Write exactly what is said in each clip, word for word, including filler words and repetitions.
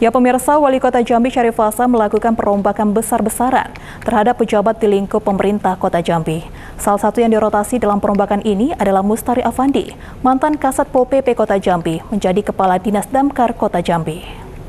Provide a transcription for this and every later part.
Ya pemirsa, Wali Kota Jambi Syarif Hasan melakukan perombakan besar-besaran terhadap pejabat di lingkup pemerintah Kota Jambi. Salah satu yang dirotasi dalam perombakan ini adalah Mustari Afandi, mantan Kasat Pol P P Kota Jambi, menjadi Kepala Dinas Damkar Kota Jambi.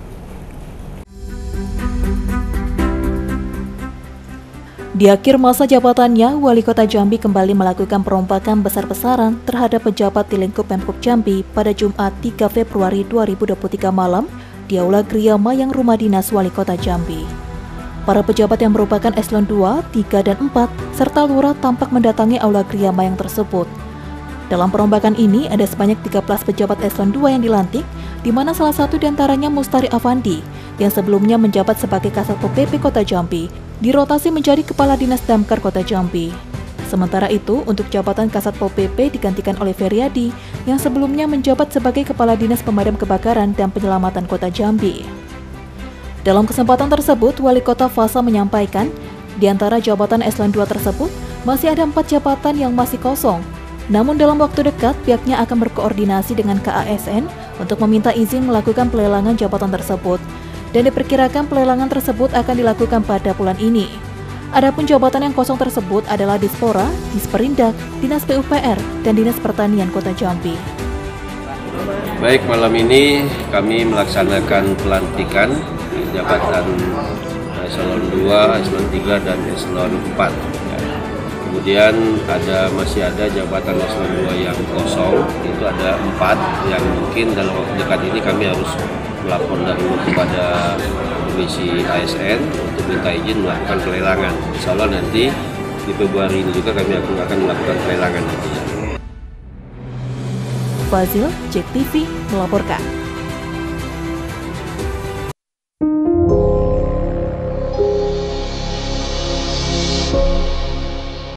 Di akhir masa jabatannya, Wali Kota Jambi kembali melakukan perombakan besar-besaran terhadap pejabat di lingkup Pemkab Jambi pada Jumat tiga Februari dua ribu dua puluh tiga malam di Aula Gria Mayang Rumah Dinas Wali Kota Jambi. Para pejabat yang merupakan eselon dua, tiga, dan empat, serta lurah tampak mendatangi Aula Gria Mayang tersebut. Dalam perombakan ini ada sebanyak tiga belas pejabat eselon dua yang dilantik, di mana salah satu diantaranya Mustari Afandi, yang sebelumnya menjabat sebagai Kasat Pol P P Kota Jambi, dirotasi menjadi Kepala Dinas Damkar Kota Jambi. Sementara itu, untuk jabatan Kasat Pol P P digantikan oleh Feryadi, yang sebelumnya menjabat sebagai Kepala Dinas Pemadam Kebakaran dan Penyelamatan Kota Jambi. Dalam kesempatan tersebut, Wali Kota Hasan menyampaikan, di antara jabatan eselon dua tersebut, masih ada empat jabatan yang masih kosong. Namun dalam waktu dekat, pihaknya akan berkoordinasi dengan K A S N untuk meminta izin melakukan pelelangan jabatan tersebut, dan diperkirakan pelelangan tersebut akan dilakukan pada bulan ini. Adapun jabatan yang kosong tersebut adalah Dispora, Disperindak, Dinas P U P R, dan Dinas Pertanian Kota Jambi. Baik, malam ini kami melaksanakan pelantikan jabatan eselon dua, eselon tiga, dan eselon empat. Kemudian ada masih ada jabatan eselon dua yang kosong, itu ada empat yang mungkin dalam waktu dekat ini kami harus melapor dahulu kepada Komisi A S N untuk minta izin melakukan pelelangan. Insya Allah nanti di Februari ini juga kami akan melakukan pelelangan nantinya. Fazil, J E K T V melaporkan.